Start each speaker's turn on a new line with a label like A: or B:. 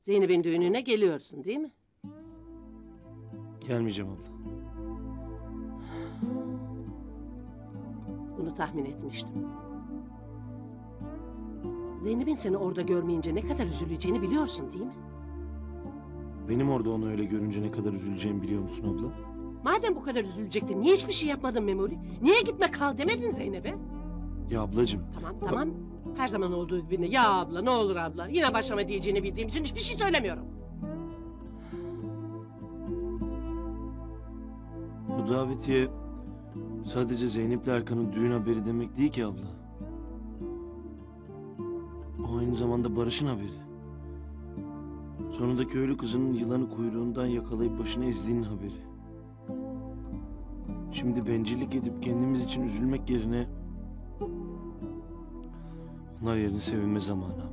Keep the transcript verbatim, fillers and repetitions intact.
A: Zeynep'in düğününe geliyorsun değil mi?
B: Gelmeyeceğim abla.
A: Bunu tahmin etmiştim. Zeynep'in seni orada görmeyince ne kadar üzüleceğini biliyorsun değil mi?
B: Benim orada onu öyle görünce ne kadar üzüleceğimi biliyor musun abla?
A: Madem bu kadar üzülecektin niye hiçbir şey yapmadın Memoli? Niye gitme kal demedin Zeynep'e?
B: Ya ablacığım.
A: Tamam tamam. Her zaman olduğu gibi ya abla ne olur abla. Yine başlama diyeceğini bildiğim için hiçbir şey söylemiyorum.
B: Bu davetiye sadece Zeynep'le Erkan'ın düğün haberi demek değil ki abla. O aynı zamanda Barış'ın haberi. Sonunda köylü kızının yılanı kuyruğundan yakalayıp başına ezdiğinin haberi. Şimdi bencillik edip kendimiz için üzülmek yerine onlar yerine sevinme zamanı.